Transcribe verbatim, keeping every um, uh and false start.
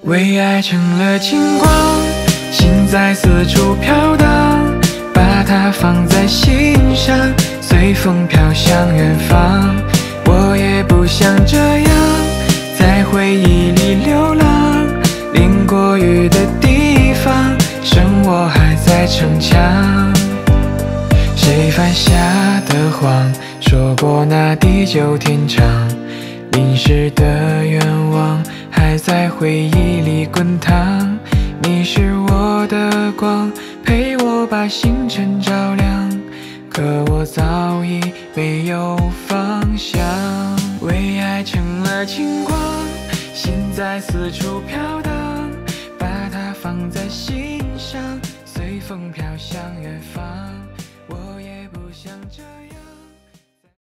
为爱成了轻狂，心在四处飘荡，把它放在心上，随风飘向远方。我也不想这样，在回忆里流浪，淋过雨的地方，剩我还在逞强。谁犯下的谎，说过那地久天长，淋湿的愿望还在回忆里滚烫。你是我的光，陪我把星辰照亮，可我早已没有方向。为爱成了轻狂，心在四处飘荡，把它放在心上，随风飘向远方。我也不想这样。